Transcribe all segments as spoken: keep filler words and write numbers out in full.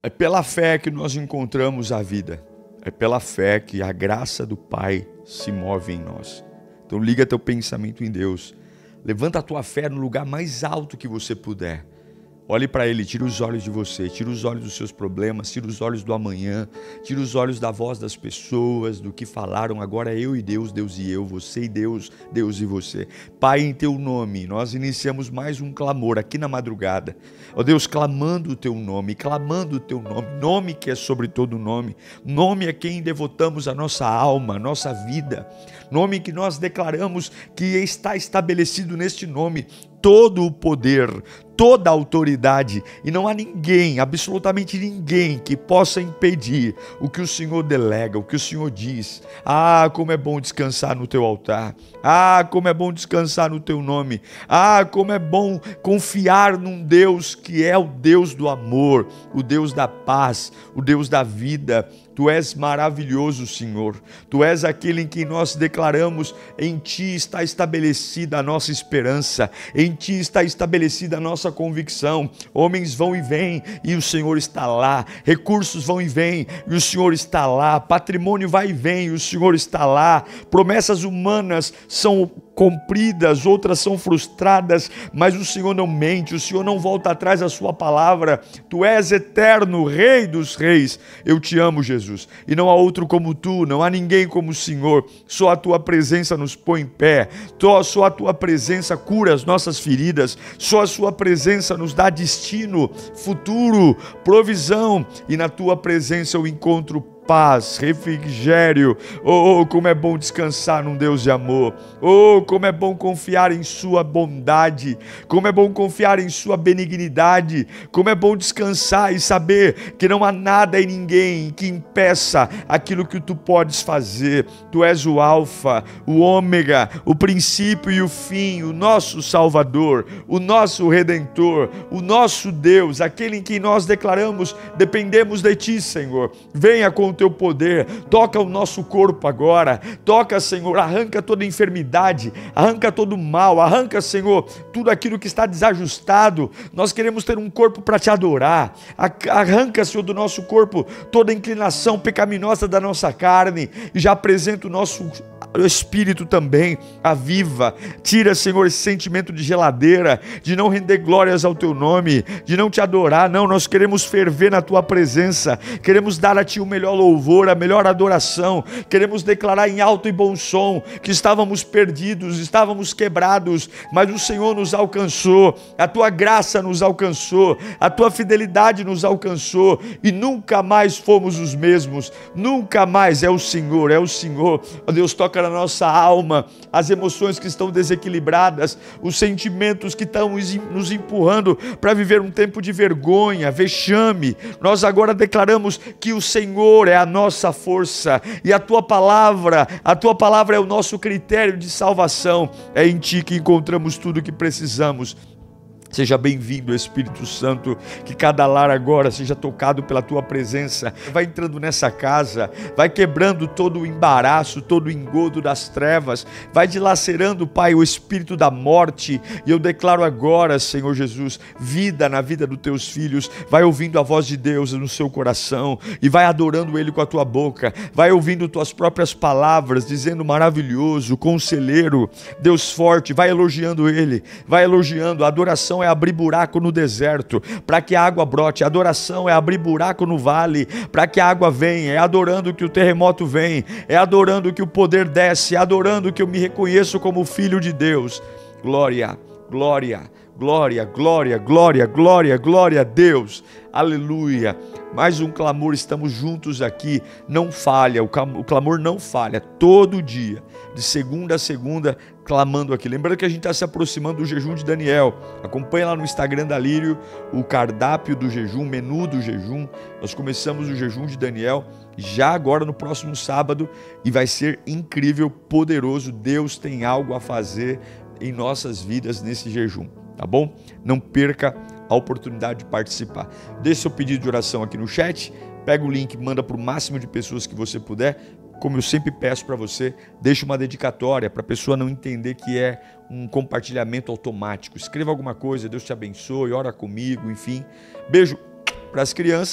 É pela fé que nós encontramos a vida. É pela fé que a graça do Pai se move em nós. Então liga teu pensamento em Deus. Levanta a tua fé no lugar mais alto que você puder. Olhe para Ele, tira os olhos de você, tira os olhos dos seus problemas, tira os olhos do amanhã, tira os olhos da voz das pessoas, do que falaram. Agora é eu e Deus, Deus e eu, você e Deus, Deus e você. Pai, em Teu nome, nós iniciamos mais um clamor aqui na madrugada. Ó Deus, clamando o Teu nome, clamando o Teu nome, nome que é sobre todo nome, nome a quem devotamos a nossa alma, a nossa vida, nome que nós declaramos que está estabelecido neste nome todo o poder, toda a autoridade, e não há ninguém, absolutamente ninguém, que possa impedir o que o Senhor delega, o que o Senhor diz. Ah, como é bom descansar no teu altar. Ah, como é bom descansar no teu nome. Ah, como é bom confiar num Deus que é o Deus do amor, o Deus da paz, o Deus da vida. Tu és maravilhoso, Senhor. Tu és aquele em que nós declaramos: em Ti está estabelecida a nossa esperança, em Ti está estabelecida a nossa convicção. Homens vão e vêm e o Senhor está lá. Recursos vão e vêm e o Senhor está lá. Patrimônio vai e vem e o Senhor está lá. Promessas humanas são cumpridas, outras são frustradas, mas o Senhor não mente, o Senhor não volta atrás da sua palavra. Tu és eterno, Rei dos reis. Eu te amo, Jesus, e não há outro como Tu, não há ninguém como o Senhor. Só a Tua presença nos põe em pé, só a Tua presença cura as nossas feridas, só a Sua presença nos dá destino, futuro, provisão, e na Tua presença eu encontro paz, refrigério. Oh, como é bom descansar num Deus de amor. Oh, como é bom confiar em Sua bondade, como é bom confiar em Sua benignidade, como é bom descansar e saber que não há nada e ninguém que impeça aquilo que Tu podes fazer. Tu és o alfa, o ômega, o princípio e o fim, o nosso Salvador, o nosso Redentor, o nosso Deus, aquele em que nós declaramos: dependemos de Ti, Senhor. Venha com o Teu poder, toca o nosso corpo agora, toca, Senhor, arranca toda enfermidade, arranca todo mal, arranca, Senhor, tudo aquilo que está desajustado. Nós queremos ter um corpo para Te adorar. Arranca, Senhor, do nosso corpo toda inclinação pecaminosa da nossa carne, e já apresenta o nosso espírito também, aviva. Tira, Senhor, esse sentimento de geladeira, de não render glórias ao Teu nome, de não Te adorar. Não, nós queremos ferver na Tua presença, queremos dar a Ti o melhor louvor, a melhor adoração. Queremos declarar em alto e bom som que estávamos perdidos, estávamos quebrados, mas o Senhor nos alcançou, a Tua graça nos alcançou, a Tua fidelidade nos alcançou, e nunca mais fomos os mesmos. Nunca mais. É o Senhor, é o Senhor. Ó Deus, toca na nossa alma as emoções que estão desequilibradas, os sentimentos que estão nos empurrando para viver um tempo de vergonha, vexame. Nós agora declaramos que o Senhor é a nossa força, e a Tua palavra, a Tua palavra é o nosso critério de salvação. É em Ti que encontramos tudo o que precisamos. Seja bem-vindo, Espírito Santo, que cada lar agora seja tocado pela Tua presença. Vai entrando nessa casa, vai quebrando todo o embaraço, todo o engodo das trevas, vai dilacerando, Pai, o espírito da morte. E eu declaro agora, Senhor Jesus, vida na vida dos Teus filhos. Vai ouvindo a voz de Deus no seu coração e vai adorando Ele com a tua boca. Vai ouvindo Tuas próprias palavras, dizendo: maravilhoso, conselheiro, Deus forte. Vai elogiando Ele, vai elogiando. A adoração é abrir buraco no deserto para que a água brote. A adoração é abrir buraco no vale para que a água venha. É adorando que o terremoto vem, é adorando que o poder desce, é adorando que eu me reconheço como filho de Deus. Glória, glória, glória, glória, glória, glória, glória a Deus. Aleluia. Mais um clamor, estamos juntos aqui. Não falha, o clamor não falha, todo dia, de segunda a segunda, clamando aqui. Lembrando que a gente está se aproximando do jejum de Daniel. Acompanha lá no Instagram da Lírio o cardápio do jejum, o menu do jejum. Nós começamos o jejum de Daniel já agora no próximo sábado, e vai ser incrível, poderoso. Deus tem algo a fazer em nossas vidas nesse jejum, tá bom? Não perca a oportunidade de participar. Deixe seu pedido de oração aqui no chat, pega o link, manda para o máximo de pessoas que você puder. Como eu sempre peço para você, deixe uma dedicatória para a pessoa não entender que é um compartilhamento automático. Escreva alguma coisa: Deus te abençoe, ora comigo, enfim. Beijo para as crianças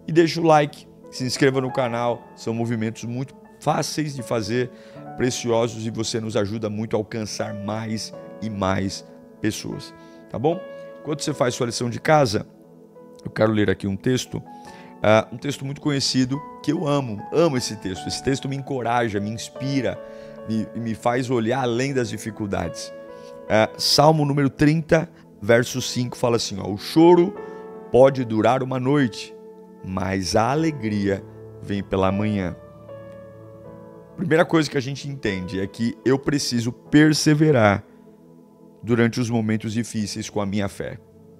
e deixa o like, se inscreva no canal. São movimentos muito fáceis de fazer, preciosos, e você nos ajuda muito a alcançar mais e mais pessoas, tá bom? Enquanto você faz sua lição de casa, eu quero ler aqui um texto, uh, um texto muito conhecido, que eu amo, amo esse texto. Esse texto me encoraja, me inspira, me, me faz olhar além das dificuldades. Uh, Salmo número trinta, verso cinco, fala assim, ó, o choro pode durar uma noite, mas a alegria vem pela manhã. Primeira coisa que a gente entende é que eu preciso perseverar durante os momentos difíceis com a minha fé.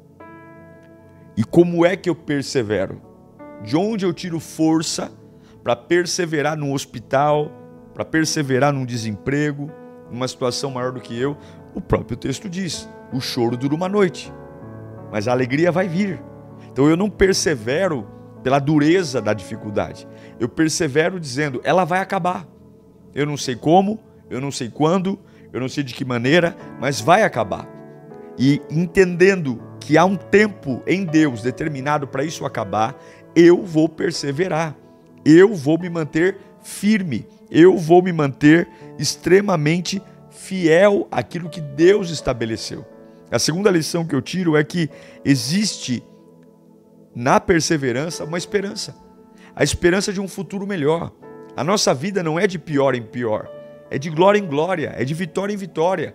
E como é que eu persevero? De onde eu tiro força para perseverar num hospital, para perseverar num desemprego, numa situação maior do que eu? O próprio texto diz, o choro dura uma noite, mas a alegria vai vir. Então eu não persevero pela dureza da dificuldade, eu persevero dizendo, ela vai acabar. Eu não sei como, eu não sei quando, eu não sei de que maneira, mas vai acabar. E entendendo que há um tempo em Deus determinado para isso acabar, eu vou perseverar, eu vou me manter firme, eu vou me manter extremamente fiel àquilo que Deus estabeleceu. A segunda lição que eu tiro é que existe na perseverança uma esperança, a esperança de um futuro melhor. A nossa vida não é de pior em pior, é de glória em glória, é de vitória em vitória.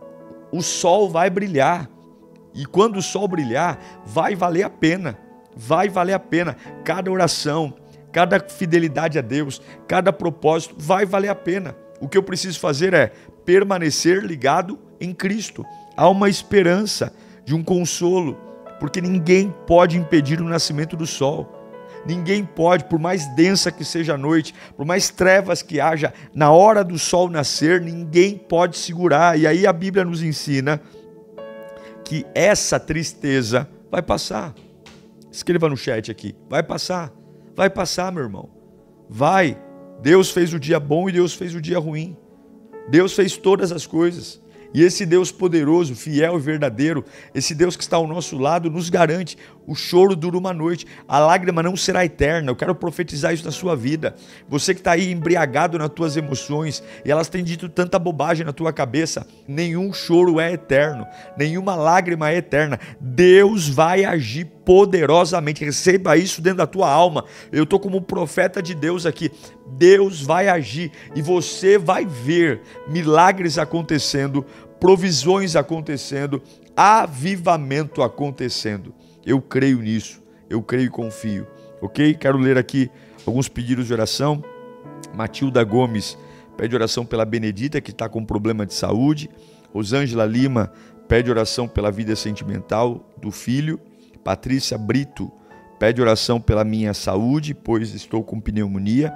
O sol vai brilhar, e quando o sol brilhar, vai valer a pena, vai valer a pena. Cada oração, cada fidelidade a Deus, cada propósito vai valer a pena. O que eu preciso fazer é permanecer ligado em Cristo. Há uma esperança de um consolo, porque ninguém pode impedir o nascimento do sol. Ninguém pode, por mais densa que seja a noite, por mais trevas que haja, na hora do sol nascer, ninguém pode segurar. E aí a Bíblia nos ensina que essa tristeza vai passar. Escreva no chat aqui, vai passar, vai passar, meu irmão. Vai. Deus fez o dia bom e Deus fez o dia ruim. Deus fez todas as coisas. E esse Deus poderoso, fiel e verdadeiro, esse Deus que está ao nosso lado, nos garante, o choro dura uma noite, a lágrima não será eterna. Eu quero profetizar isso na sua vida. Você que está aí embriagado nas tuas emoções, e elas têm dito tanta bobagem na tua cabeça, nenhum choro é eterno, nenhuma lágrima é eterna. Deus vai agir poderosamente, receba isso dentro da tua alma. Eu estou como um profeta de Deus aqui. Deus vai agir e você vai ver milagres acontecendo, provisões acontecendo, avivamento acontecendo. Eu creio nisso, eu creio e confio, ok? Quero ler aqui alguns pedidos de oração. Matilda Gomes pede oração pela Benedita, que está com problema de saúde. Rosângela Lima pede oração pela vida sentimental do filho. Patrícia Brito pede oração pela minha saúde, pois estou com pneumonia.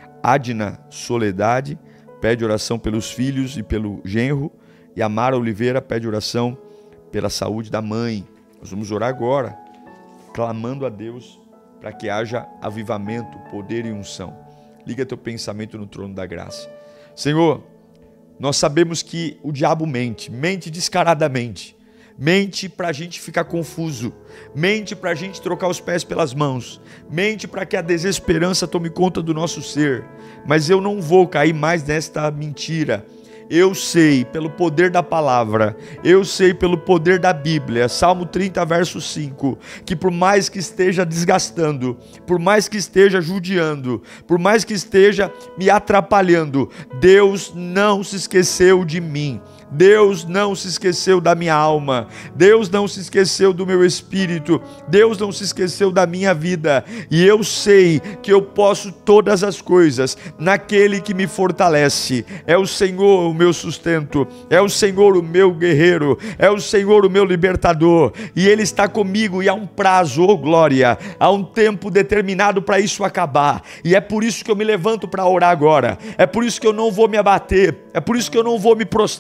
Adna Soledade pede oração pelos filhos e pelo genro. E a Mara Oliveira pede oração pela saúde da mãe. Nós vamos orar agora, clamando a Deus para que haja avivamento, poder e unção. Liga teu pensamento no trono da graça. Senhor, nós sabemos que o diabo mente, mente descaradamente. Mente para a gente ficar confuso, mente para a gente trocar os pés pelas mãos, mente para que a desesperança tome conta do nosso ser. Mas eu não vou cair mais nesta mentira. Eu sei pelo poder da palavra, eu sei pelo poder da Bíblia, Salmo trinta, verso cinco, que por mais que esteja desgastando, por mais que esteja judiando, por mais que esteja me atrapalhando, Deus não se esqueceu de mim. Deus não se esqueceu da minha alma, Deus não se esqueceu do meu espírito, Deus não se esqueceu da minha vida, e eu sei que eu posso todas as coisas naquele que me fortalece. É o Senhor o meu sustento, é o Senhor o meu guerreiro, é o Senhor o meu libertador, e Ele está comigo, e há um prazo, oh glória, há um tempo determinado para isso acabar, e é por isso que eu me levanto para orar agora, é por isso que eu não vou me abater, é por isso que eu não vou me prostrar, não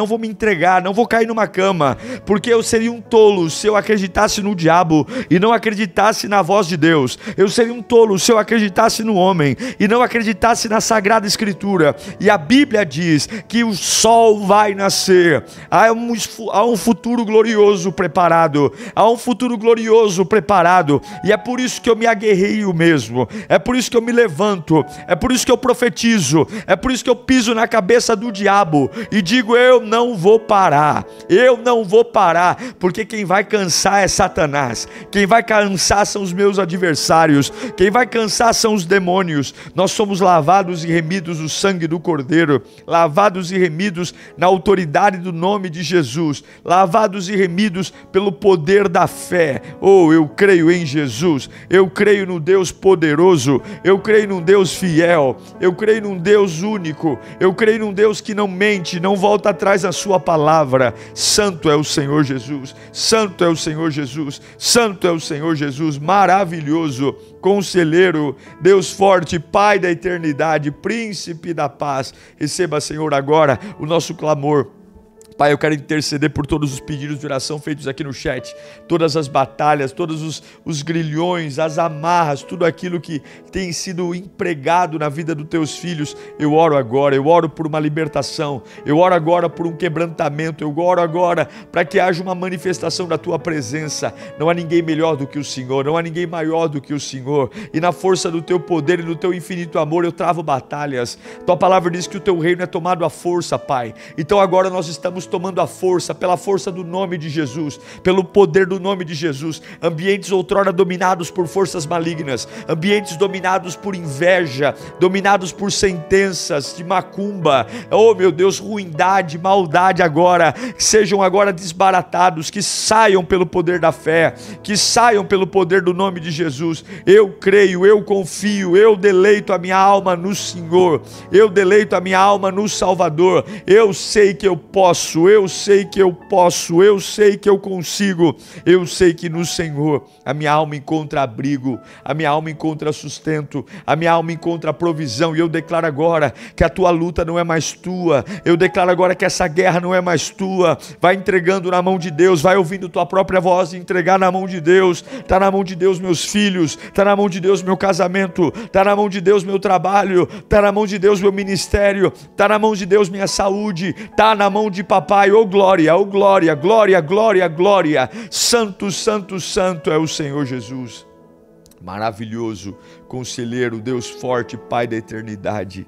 vou me entregar, não vou cair numa cama, porque eu seria um tolo se eu acreditasse no diabo e não acreditasse na voz de Deus. Eu seria um tolo se eu acreditasse no homem e não acreditasse na Sagrada Escritura. E a Bíblia diz que o sol vai nascer, há um, há um futuro glorioso preparado, há um futuro glorioso preparado, e é por isso que eu me aguerreio mesmo, é por isso que eu me levanto, é por isso que eu profetizo, é por isso que eu piso na cabeça do diabo e digo: eu não vou parar, eu não vou parar, porque quem vai cansar é Satanás, quem vai cansar são os meus adversários, quem vai cansar são os demônios. Nós somos lavados e remidos no sangue do Cordeiro, lavados e remidos na autoridade do nome de Jesus, lavados e remidos pelo poder da fé. Oh, eu creio em Jesus, eu creio no Deus poderoso, eu creio num Deus fiel, eu creio num Deus único, eu creio num Deus que não mente, não volta atrás da sua palavra. Santo é o Senhor Jesus, santo é o Senhor Jesus, santo é o Senhor Jesus, maravilhoso, conselheiro, Deus forte, Pai da eternidade, príncipe da paz. Receba, Senhor, agora o nosso clamor. Pai, eu quero interceder por todos os pedidos de oração feitos aqui no chat, todas as batalhas, todos os, os grilhões, as amarras, tudo aquilo que tem sido empregado na vida dos teus filhos. Eu oro agora, eu oro por uma libertação, eu oro agora por um quebrantamento, eu oro agora para que haja uma manifestação da tua presença. Não há ninguém melhor do que o Senhor, não há ninguém maior do que o Senhor, e na força do teu poder e do teu infinito amor eu travo batalhas. Tua palavra diz que o teu reino é tomado à força, Pai. Então agora nós estamos tomando a força, pela força do nome de Jesus, pelo poder do nome de Jesus. Ambientes outrora dominados por forças malignas, ambientes dominados por inveja, dominados por sentenças de macumba, oh meu Deus, ruindade, maldade agora, que sejam agora desbaratados, que saiam pelo poder da fé, que saiam pelo poder do nome de Jesus. Eu creio, eu confio, eu deleito a minha alma no Senhor, eu deleito a minha alma no Salvador. Eu sei que eu posso, eu sei que eu posso, eu sei que eu consigo, eu sei que no Senhor a minha alma encontra abrigo, a minha alma encontra sustento, a minha alma encontra provisão. E eu declaro agora que a tua luta não é mais tua, eu declaro agora que essa guerra não é mais tua. Vai entregando na mão de Deus, vai ouvindo tua própria voz e entregar na mão de Deus. Está na mão de Deus meus filhos, está na mão de Deus meu casamento, está na mão de Deus meu trabalho, está na mão de Deus meu ministério, está na mão de Deus minha saúde, está na mão de papai. Oh glória, oh glória, glória, glória, glória. Santo, santo, santo é o Senhor Jesus. Maravilhoso, conselheiro, Deus forte, Pai da eternidade.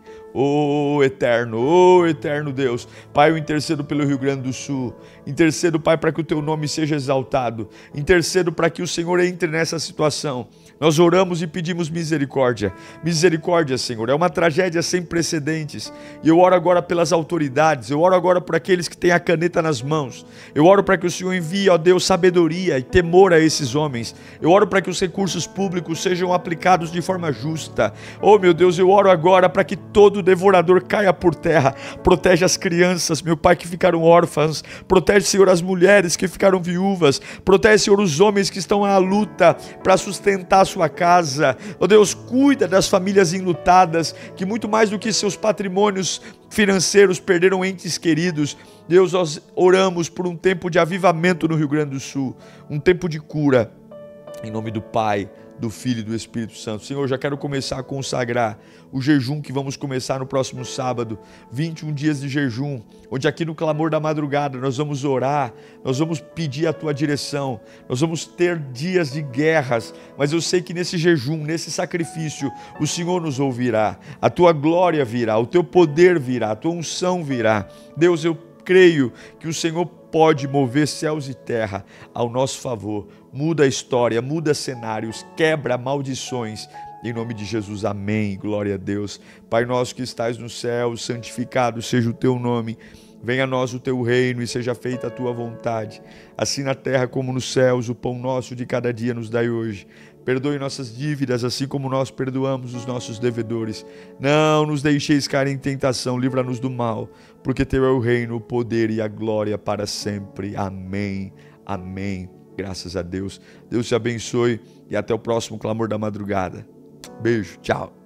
Oh eterno, oh eterno Deus. Pai, eu intercedo pelo Rio Grande do Sul, intercedo, Pai, para que o teu nome seja exaltado, intercedo para que o Senhor entre nessa situação. Nós oramos e pedimos misericórdia, misericórdia, Senhor. É uma tragédia sem precedentes, e eu oro agora pelas autoridades, eu oro agora por aqueles que têm a caneta nas mãos, eu oro para que o Senhor envie, ó Deus, sabedoria e temor a esses homens, eu oro para que os recursos públicos sejam aplicados de forma justa. Oh meu Deus, eu oro agora para que todo devorador caia por terra. Protege as crianças, meu Pai, que ficaram órfãs, protege, Senhor, as mulheres que ficaram viúvas, protege, Senhor, os homens que estão à luta para sustentar a sua casa. Oh Deus, cuida das famílias enlutadas, que muito mais do que seus patrimônios financeiros perderam entes queridos. Deus, nós oramos por um tempo de avivamento no Rio Grande do Sul, um tempo de cura, em nome do Pai, do Filho e do Espírito Santo. Senhor, já quero começar a consagrar o jejum que vamos começar no próximo sábado, vinte e um dias de jejum, onde aqui no clamor da madrugada nós vamos orar, nós vamos pedir a tua direção, nós vamos ter dias de guerras, mas eu sei que nesse jejum, nesse sacrifício, o Senhor nos ouvirá, a tua glória virá, o teu poder virá, a tua unção virá. Deus, eu creio que o Senhor pode mover céus e terra ao nosso favor. Muda a história, muda cenários, quebra maldições. Em nome de Jesus, amém. Glória a Deus. Pai nosso que estás no céu, santificado seja o teu nome. Venha a nós o teu reino e seja feita a tua vontade, assim na terra como nos céus. O pão nosso de cada dia nos dai hoje. Perdoe nossas dívidas, assim como nós perdoamos os nossos devedores. Não nos deixeis cair em tentação, livra-nos do mal, porque teu é o reino, o poder e a glória para sempre. Amém, amém. Graças a Deus. Deus te abençoe e até o próximo Clamor da Madrugada. Beijo, tchau.